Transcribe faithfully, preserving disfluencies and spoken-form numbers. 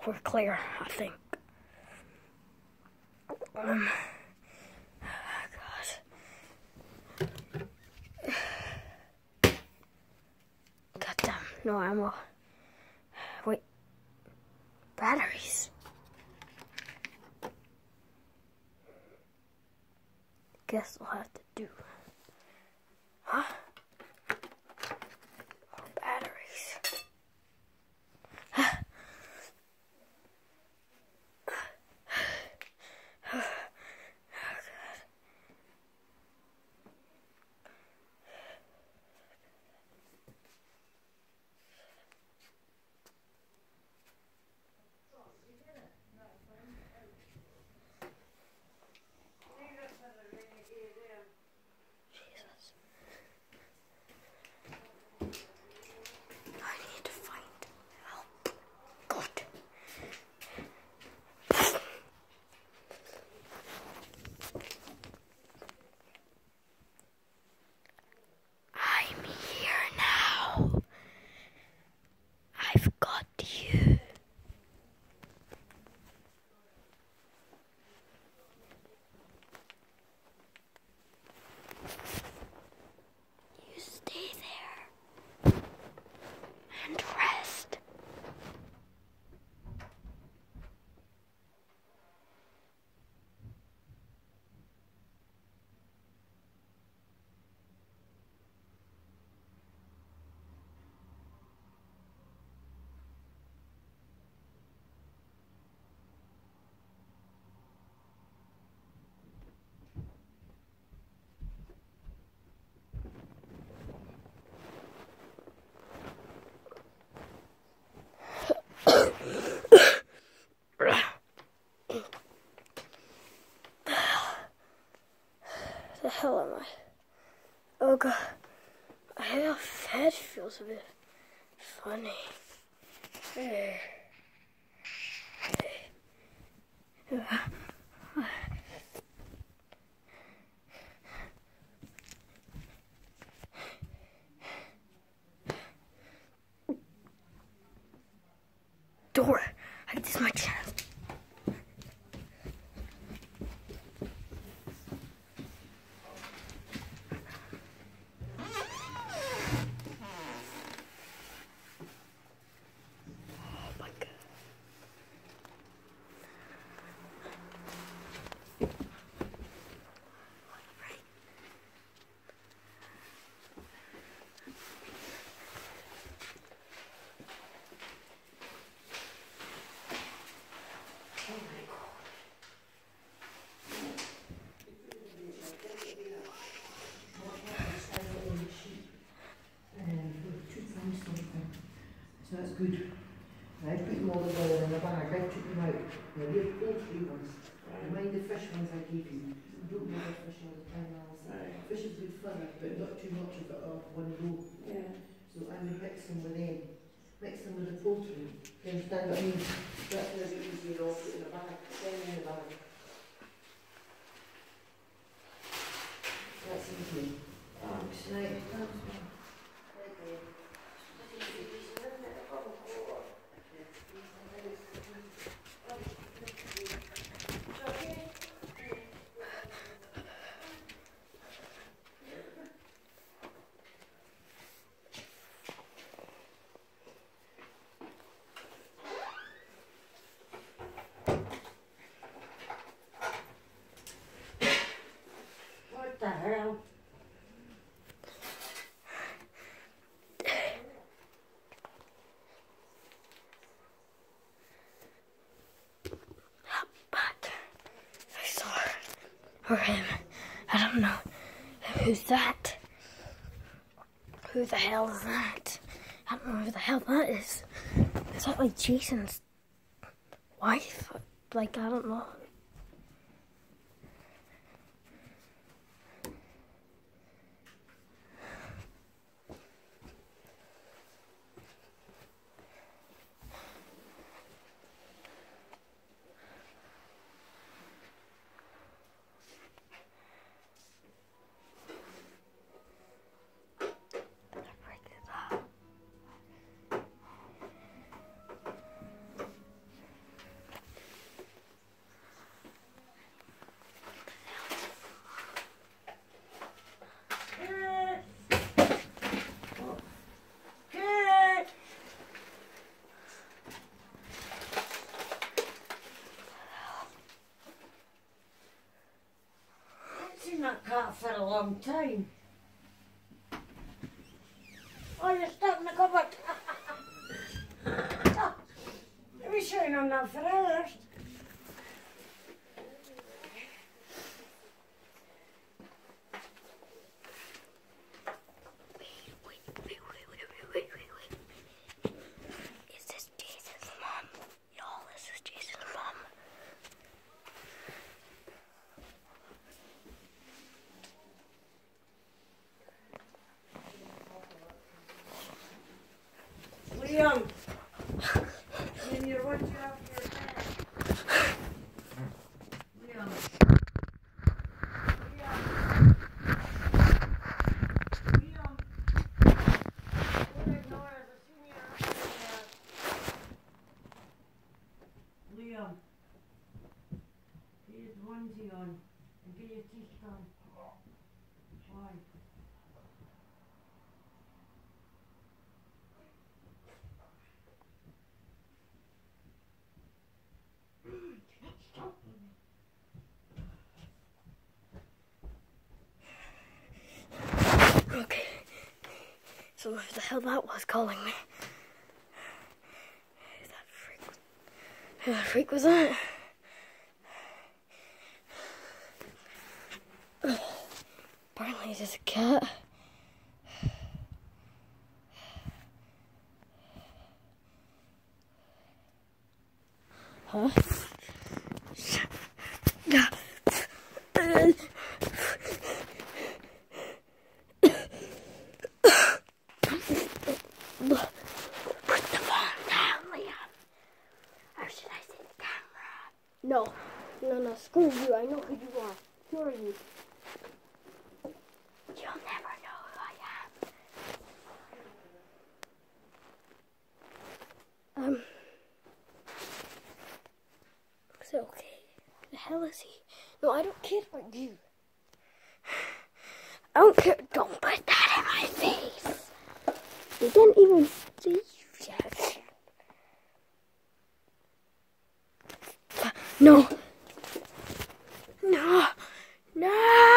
we're clear, I think. Um, God. Goddamn, no ammo. Wait. Batteries. Guess I'll have to do. Huh? More batteries. The hell am I? Oh god, my head feels a bit funny. Hey. Hey. Door, I think this is my chance. So that's good. I put them all together in a bag. I took them out. Now they're poultry ones. Right. Mind the fish ones I gave you. I don't know the fish all the time. Right. Fish is good fun, but not too much of it off one go. Yeah. So I would mix them with them. Mix them with the poultry. You understand what I mean? That's where it's easy to all put in a bag. Then in a bag. That's easy. Thanks. Right. Thanks, man. What the hell? But I saw her or him. I don't know. Who's that? Who the hell is that? I don't know who the hell that is. Is that like Jason's wife? Like, I don't know. that for a long time. Oh, you're stuck in the cupboard. Oh, let me shine on that first. Is this Jason's mom? Y'all, this is Jason's mom. Liam, when you're watching off your bed. Liam. Liam. Liam. Don't ignore us. I see me out there. Liam. Get your onesie on and get your teeth done. Why? Okay. So who the hell that was calling me? Who that freak? Who that freak was that? Apparently it's just a cat. Huh? Put the phone down, Liam. Or should I say the camera? No. No, no, screw you. I know who you are. Who are you? You'll never know who I am. Um. Is it okay? The hell is he? No, I don't care about you. I don't care. Don't put that in my face. You didn't even see you yet. No. No. No.